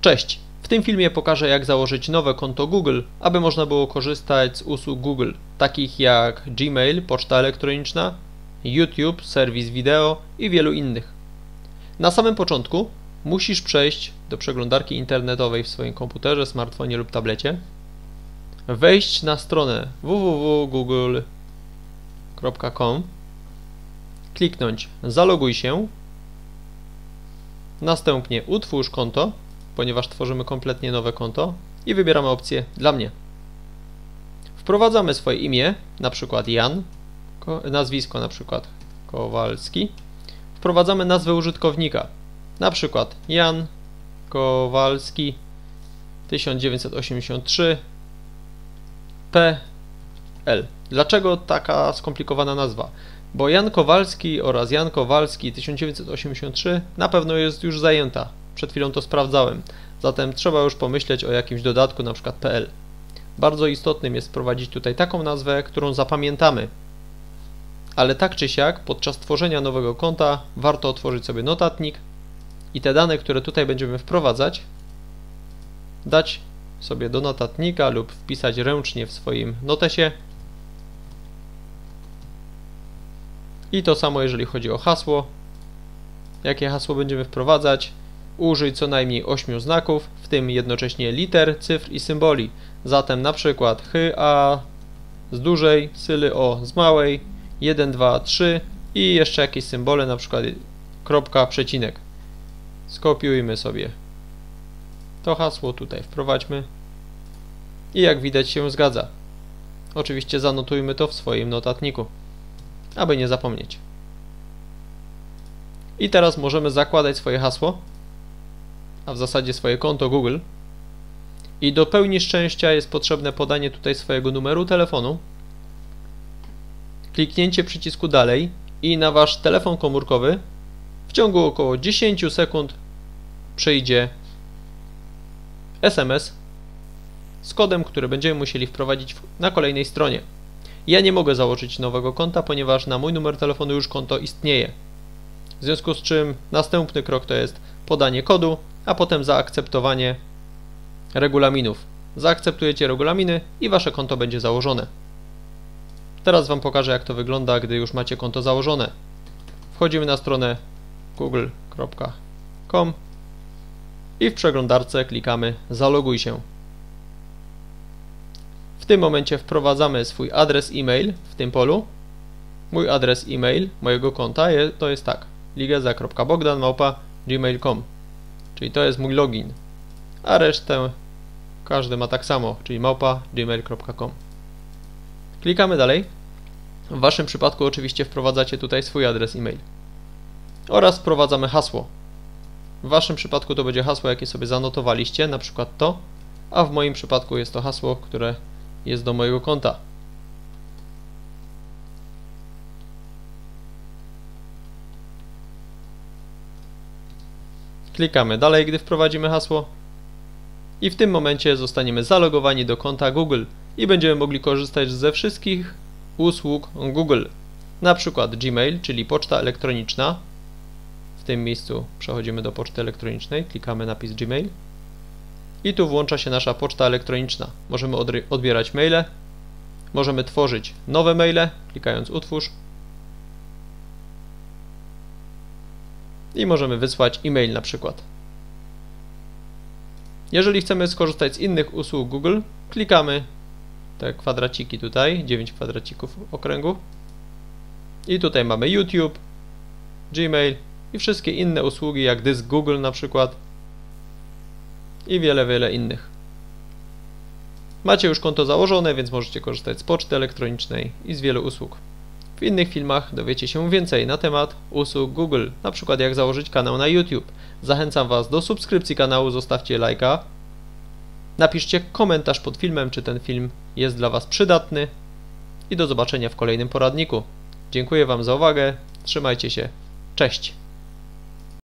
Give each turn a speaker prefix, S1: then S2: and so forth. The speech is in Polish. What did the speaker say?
S1: Cześć! W tym filmie pokażę, jak założyć nowe konto Google, aby można było korzystać z usług Google, takich jak Gmail, poczta elektroniczna, YouTube, serwis wideo i wielu innych. Na samym początku musisz przejść do przeglądarki internetowej w swoim komputerze, smartfonie lub tablecie, wejść na stronę www.google.com, kliknąć zaloguj się, następnie utwórz konto, ponieważ tworzymy kompletnie nowe konto i wybieramy opcję dla mnie. Wprowadzamy swoje imię, na przykład Jan, nazwisko na przykład Kowalski. Wprowadzamy nazwę użytkownika, na przykład Jan Kowalski 1983 PL. Dlaczego taka skomplikowana nazwa? Bo Jan Kowalski oraz Jan Kowalski 1983 na pewno jest już zajęta. Przed chwilą to sprawdzałem. Zatem trzeba już pomyśleć o jakimś dodatku, na przykład PL. Bardzo istotnym jest wprowadzić tutaj taką nazwę, którą zapamiętamy. Ale tak czy siak, podczas tworzenia nowego konta warto otworzyć sobie notatnik i te dane, które tutaj będziemy wprowadzać, dać sobie do notatnika lub wpisać ręcznie w swoim notesie. I to samo jeżeli chodzi o hasło. Jakie hasło będziemy wprowadzać? Użyj co najmniej 8 znaków, w tym jednocześnie liter, cyfr i symboli. Zatem na przykład a z dużej, syly o z małej, 1, 2, 3 i jeszcze jakieś symbole, na przykład kropka, przecinek. Skopiujmy sobie to hasło, tutaj wprowadźmy i jak widać się zgadza. Oczywiście zanotujmy to w swoim notatniku, aby nie zapomnieć. I teraz możemy zakładać swoje hasło, a w zasadzie swoje konto Google. I do pełni szczęścia jest potrzebne podanie tutaj swojego numeru telefonu, kliknięcie przycisku dalej i na wasz telefon komórkowy w ciągu około 10 sekund przyjdzie SMS z kodem, który będziemy musieli wprowadzić na kolejnej stronie. Ja nie mogę założyć nowego konta, ponieważ na mój numer telefonu już konto istnieje. W związku z czym następny krok to jest podanie kodu, a potem zaakceptowanie regulaminów. Zaakceptujecie regulaminy i wasze konto będzie założone. Teraz wam pokażę, jak to wygląda, gdy już macie konto założone. Wchodzimy na stronę google.com i w przeglądarce klikamy zaloguj się. W tym momencie wprowadzamy swój adres e-mail w tym polu. Mój adres e-mail mojego konta to jest tak: ligeza.bogdan@gmail.com, czyli to jest mój login, a resztę każdy ma tak samo, czyli @gmail.com. Klikamy dalej. W waszym przypadku oczywiście wprowadzacie tutaj swój adres e-mail oraz wprowadzamy hasło. W waszym przypadku to będzie hasło, jakie sobie zanotowaliście, na przykład to, a w moim przypadku jest to hasło, które jest do mojego konta. Klikamy dalej, gdy wprowadzimy hasło i w tym momencie zostaniemy zalogowani do konta Google i będziemy mogli korzystać ze wszystkich usług Google. Na przykład Gmail, czyli poczta elektroniczna. W tym miejscu przechodzimy do poczty elektronicznej, klikamy napis Gmail i tu włącza się nasza poczta elektroniczna. Możemy odbierać maile, możemy tworzyć nowe maile, klikając utwórz i możemy wysłać e-mail na przykład. Jeżeli chcemy skorzystać z innych usług Google, klikamy te kwadraciki tutaj, 9 kwadracików w okręgu i tutaj mamy YouTube, Gmail i wszystkie inne usługi jak dysk Google na przykład i wiele innych. Macie już konto założone, więc możecie korzystać z poczty elektronicznej i z wielu usług. W innych filmach dowiecie się więcej na temat usług Google, na przykład jak założyć kanał na YouTube. Zachęcam was do subskrypcji kanału, zostawcie lajka, napiszcie komentarz pod filmem, czy ten film jest dla was przydatny i do zobaczenia w kolejnym poradniku. Dziękuję wam za uwagę, trzymajcie się, cześć!